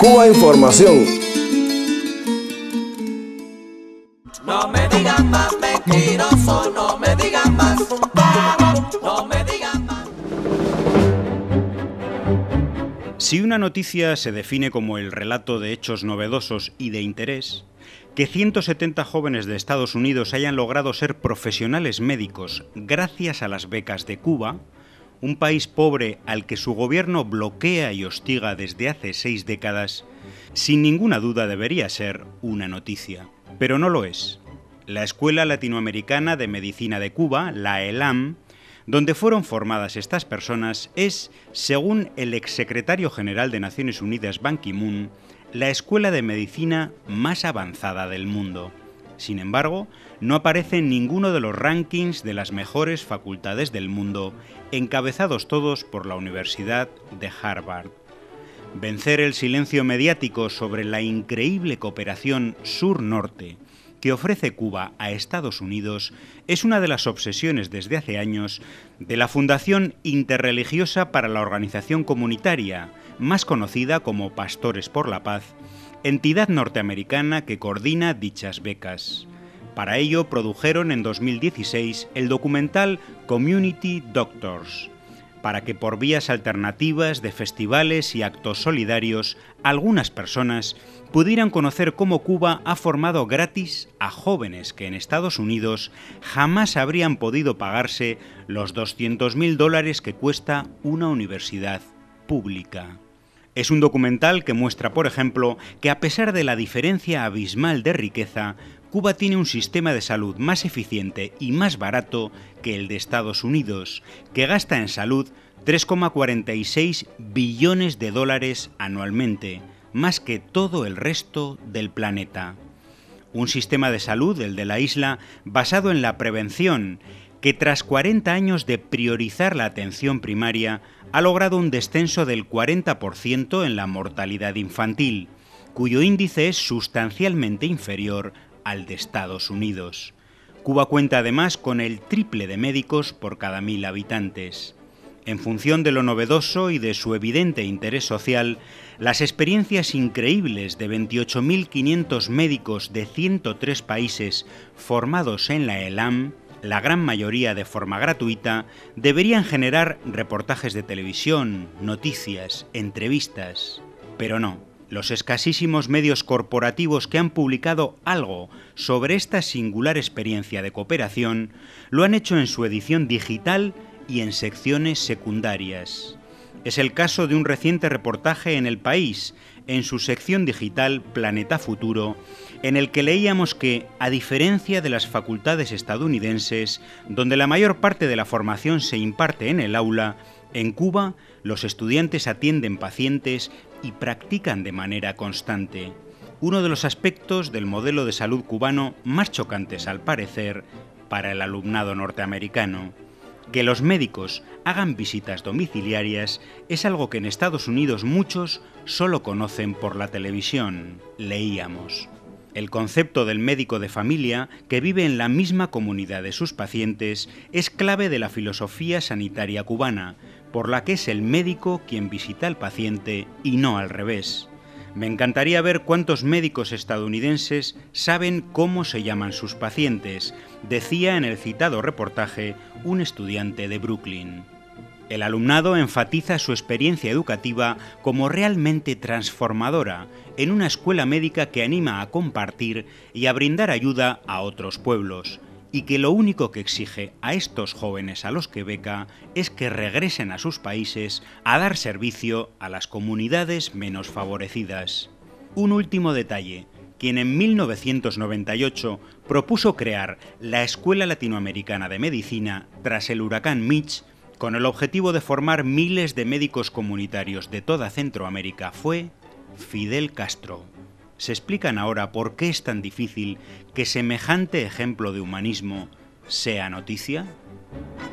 Cuba Información. No me digan más mentiroso, no me digan más, no me digan más. Si una noticia se define como el relato de hechos novedosos y de interés, que 170 jóvenes de Estados Unidos hayan logrado ser profesionales médicos gracias a las becas de Cuba, un país pobre al que su gobierno bloquea y hostiga desde hace 6 décadas, sin ninguna duda debería ser una noticia. Pero no lo es. La Escuela Latinoamericana de Medicina de Cuba, la ELAM, donde fueron formadas estas personas, es, según el exsecretario general de Naciones Unidas Ban Ki-moon, la escuela de medicina más avanzada del mundo. Sin embargo, no aparece en ninguno de los rankings de las mejores facultades del mundo, encabezados todos por la Universidad de Harvard. Vencer el silencio mediático sobre la increíble cooperación sur-norte que ofrece Cuba a Estados Unidos es una de las obsesiones desde hace años de la Fundación Interreligiosa para la Organización Comunitaria, más conocida como Pastores por la Paz, entidad norteamericana que coordina dichas becas. Para ello produjeron en 2016 el documental Community Doctors, para que por vías alternativas de festivales y actos solidarios, algunas personas pudieran conocer cómo Cuba ha formado gratis a jóvenes que en Estados Unidos jamás habrían podido pagarse los $200.000 que cuesta una universidad pública. Es un documental que muestra, por ejemplo, que a pesar de la diferencia abismal de riqueza, Cuba tiene un sistema de salud más eficiente y más barato que el de Estados Unidos, que gasta en salud $3,46 billones anualmente, más que todo el resto del planeta. Un sistema de salud, el de la isla, basado en la prevención, que tras 40 años de priorizar la atención primaria, ha logrado un descenso del 40% en la mortalidad infantil, cuyo índice es sustancialmente inferior al de Estados Unidos. Cuba cuenta además con el triple de médicos por cada 1.000 habitantes. En función de lo novedoso y de su evidente interés social, las experiencias increíbles de 28.500 médicos de 103 países formados en la ELAM, la gran mayoría de forma gratuita, deberían generar reportajes de televisión, noticias, entrevistas. Pero no, los escasísimos medios corporativos que han publicado algo sobre esta singular experiencia de cooperación lo han hecho en su edición digital y en secciones secundarias. Es el caso de un reciente reportaje en El País, en su sección digital Planeta Futuro, en el que leíamos que, a diferencia de las facultades estadounidenses, donde la mayor parte de la formación se imparte en el aula, en Cuba los estudiantes atienden pacientes y practican de manera constante. Uno de los aspectos del modelo de salud cubano más chocantes, al parecer, para el alumnado norteamericano. Que los médicos hagan visitas domiciliarias es algo que en Estados Unidos muchos solo conocen por la televisión, leíamos. El concepto del médico de familia, que vive en la misma comunidad de sus pacientes, es clave de la filosofía sanitaria cubana, por la que es el médico quien visita al paciente y no al revés. Me encantaría ver cuántos médicos estadounidenses saben cómo se llaman sus pacientes, decía en el citado reportaje un estudiante de Brooklyn. El alumnado enfatiza su experiencia educativa como realmente transformadora en una escuela médica que anima a compartir y a brindar ayuda a otros pueblos, y que lo único que exige a estos jóvenes a los que beca es que regresen a sus países a dar servicio a las comunidades menos favorecidas. Un último detalle: quien en 1998 propuso crear la Escuela Latinoamericana de Medicina tras el huracán Mitch, con el objetivo de formar miles de médicos comunitarios de toda Centroamérica, fue Fidel Castro. ¿Se explican ahora por qué es tan difícil que semejante ejemplo de humanismo sea noticia?